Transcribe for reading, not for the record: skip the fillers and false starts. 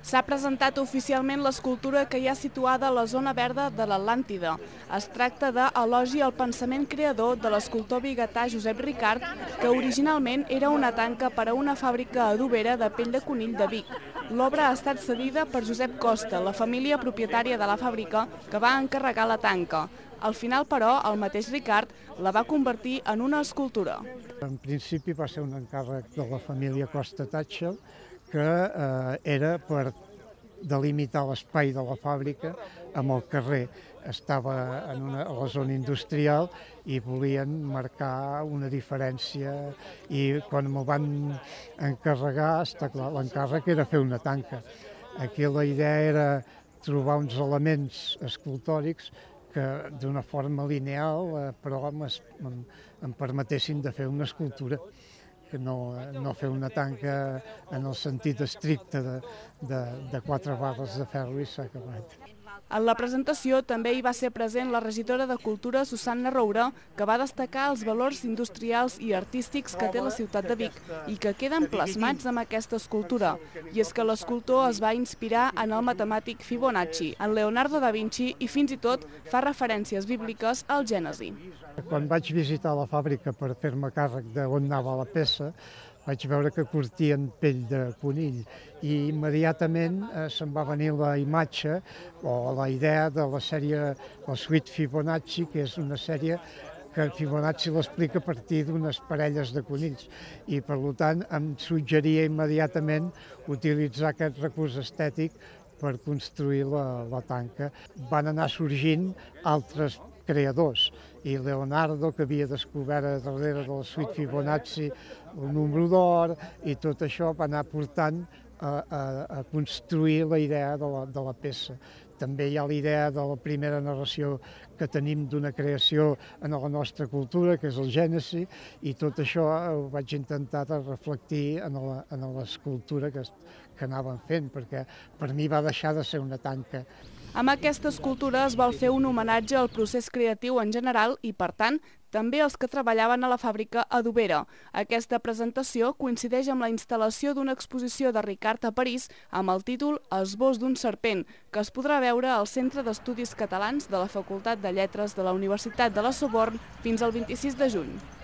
S'ha presentat oficialment l'escultura que hi ha situada a la zona verda de l'Atlàntida. Es tracta d'Elogi al pensament creador de l'escultor biguetà Josep Ricart, que originalment era una tanca per a una fàbrica adobera de pell de conill de Vic. L'obra ha estat cedida per Josep Costa, la família propietària de la fàbrica, que va encarregar la tanca. Al final, però, el mateix Ricart la va convertir en una escultura. En principi va ser un encàrrec de la família Costa Tatxel, que era per delimitar l'espai de la fàbrica amb el carrer. Estava a la zona industrial i volien marcar una diferència, i quan m'ho van encarregar, està clar, l'encàrrec era fer una tanca. Aquí la idea era trobar uns elements escultòrics que d'una forma lineal, però em permetessin de fer una escultura, que no fer una tanca en el sentit estricte de 4 barres de ferro i s'ha acabat. En la presentació també hi va ser present la regidora de Cultura, Susanna Roure, que va destacar els valors industrials i artístics que té la ciutat de Vic i que queden plasmats amb aquesta escultura. I és que l'escultor es va inspirar en el matemàtic Fibonacci, en Leonardo da Vinci, i fins i tot fa referències bíbliques al Gènesi. Quan vaig visitar la fàbrica per fer-me càrrec d'on anava la peça, vaig veure que curtien pell de conill i immediatament se'm va venir la imatge o la idea de la sèrie, la suite Fibonacci, que és una sèrie que Fibonacci l'explica a partir d'unes parelles de conills, i per tant em suggeria immediatament utilitzar aquest recurs estètic per construir la tanca. Van anar sorgint altres creadors, i Leonardo, que havia descobert darrere de la suite Fibonacci el número d'or, i tot això va anar portant a construir la idea de la peça. També hi ha la idea de la primera narració que tenim d'una creació en la nostra cultura, que és el Gènesi, i tot això ho vaig intentar reflectir en l'escultura que anàvem fent, perquè per mi va deixar de ser una tanca. Amb aquesta escultura es vol fer un homenatge al procés creatiu en general i, per tant, també els que treballaven a la fàbrica adobera. Aquesta presentació coincideix amb la instal·lació d'una exposició de Ricart a París amb el títol Esbós d'un serpent, que es podrà veure al Centre d'Estudis Catalans de la Facultat de Lletres de la Universitat de la Sorbonne fins al 26 de juny.